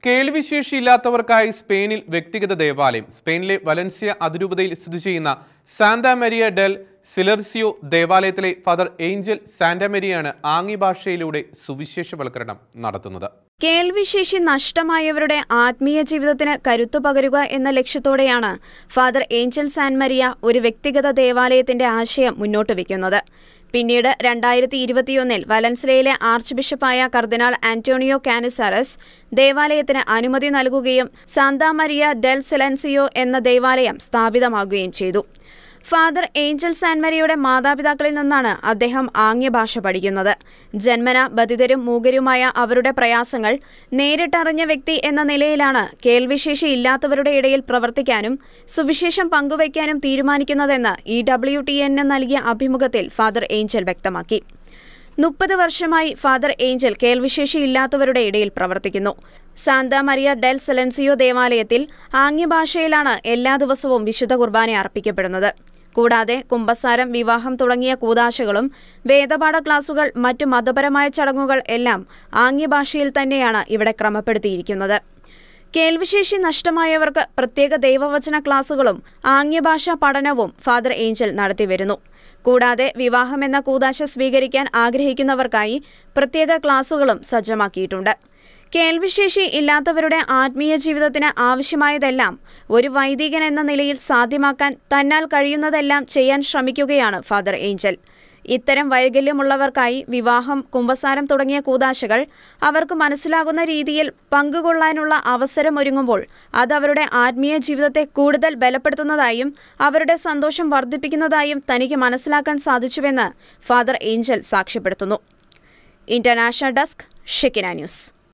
കേൾവിശേഷിയില്ലാത്തവർക്കായി സ്പെയിനിൽ വ്യക്തിഗത ദേവാലയം. സ്പെയിനിലെ വലൻസിയ അതിരൂപതയിൽ സ്ഥിതി ചെയ്യുന്ന സാന്താ മരിയ ഡെൽ സിലർസിയോ ദേവാലയത്തിലെ ഫാദർ ഏഞ്ചൽ സാന്റാമരിയാണ് ആംഗ്യ ഭാഷയിലൂടെ സുവിശേഷവൽക്കരണം നടത്തുന്നത്. കേൾവിശേഷി നഷ്ടമായവരുടെ ആത്മീയ ജീവിതത്തിന് കരുത്തു പകരുക എന്ന ലക്ഷ്യത്തോടെയാണ് ഫാദർ ഏഞ്ചൽ സാന്റമരിയ ഒരു വ്യക്തിഗത ദേവാലയത്തിന്റെ ആശയം മുന്നോട്ട് വയ്ക്കുന്നത്. പിന്നീട് 2021 വലൻസിയയിലെ ആർച്ച് ബിഷപ്പായ കർദിനാൾ ആന്റോണിയോ കാനിസാരസ് ദേവാലയത്തിന് അനുമതി നൽകുകയും സാന്താ മരിയ ഡെൽ സിലൻസിയോ എന്ന ദേവാലയം സ്ഥാപിതമാകുകയും ചെയ്തു. ഫാദർ ഏഞ്ചൽ സാന്റമരിയയുടെ മാതാപിതാക്കളിൽ നിന്നാണ് അദ്ദേഹം ആംഗ്യഭാഷ പഠിക്കുന്നത്. ജന്മന ബധിരരും മൂകരുമായ അവരുടെ പ്രയാസങ്ങൾ നേരിട്ടറിഞ്ഞ വ്യക്തി എന്ന നിലയിലാണ് കേൾവിശേഷി ഇല്ലാത്തവരുടെ ഇടയിൽ പ്രവർത്തിക്കാനും സുവിശേഷം പങ്കുവയ്ക്കാനും തീരുമാനിക്കുന്നതെന്ന് EWTN നൽകിയ അഭിമുഖത്തിൽ ഫാദർ ഏഞ്ചൽ വ്യക്തമാക്കി. 30 വർഷമായി ഫാദർ ഏഞ്ചൽ കേൾവിശേഷി ഇല്ലാത്തവരുടെ ഇടയിൽ പ്രവർത്തിക്കുന്നു. സാന്താ മരിയ ഡെൽ സിലൻസിയോ ദേവാലയത്തിൽ ആംഗ്യഭാഷയിലാണ് എല്ലാ ദിവസവും വിശുദ്ധ കുർബാന അർപ്പിക്കപ്പെടുന്നത്. കൂടാതെ കുമ്പസാരം, വിവാഹം തുടങ്ങിയ കൂദാശകളും വേദപാഠ ക്ലാസുകൾ, മറ്റു മതപരമായ ചടങ്ങുകൾ എല്ലാം ആംഗ്യഭാഷയിൽ തന്നെയാണ് ഇവിടെ ക്രമപ്പെടുത്തിയിരിക്കുന്നത്. കേൾവിശേഷി നഷ്ടമായവർക്ക് പ്രത്യേക ദൈവവചന ക്ലാസുകളും ആംഗ്യഭാഷാ പഠനവും ഫാദർ ഏഞ്ചൽ നടത്തിവരുന്നു. കൂടാതെ വിവാഹമെന്ന കൂദാശ സ്വീകരിക്കാൻ ആഗ്രഹിക്കുന്നവർക്കായി പ്രത്യേക ക്ലാസുകളും സജ്ജമാക്കിയിട്ടുണ്ട്. കേൾവിശേഷി ഇല്ലാത്തവരുടെ ആത്മീയ ജീവിതത്തിന് ആവശ്യമായതെല്ലാം ഒരു വൈദികൻ എന്ന നിലയിൽ സാധ്യമാക്കാൻ തന്നാൽ കഴിയുന്നതെല്ലാം ചെയ്യാൻ ശ്രമിക്കുകയാണ് ഫാദർ ഏഞ്ചൽ. ഇത്തരം വൈകല്യമുള്ളവർക്കായി വിവാഹം, കുമ്പസാരം തുടങ്ങിയ കൂദാശകൾ അവർക്ക് മനസ്സിലാകുന്ന രീതിയിൽ പങ്കുകൊള്ളാനുള്ള അവസരമൊരുങ്ങുമ്പോൾ അത് അവരുടെ ആത്മീയ ജീവിതത്തെ കൂടുതൽ ബലപ്പെടുത്തുന്നതായും അവരുടെ സന്തോഷം വർദ്ധിപ്പിക്കുന്നതായും തനിക്ക് മനസ്സിലാക്കാൻ സാധിച്ചുവെന്ന് ഫാദർ ഏഞ്ചൽ സാക്ഷ്യപ്പെടുത്തുന്നു. International desk, Shekinah news.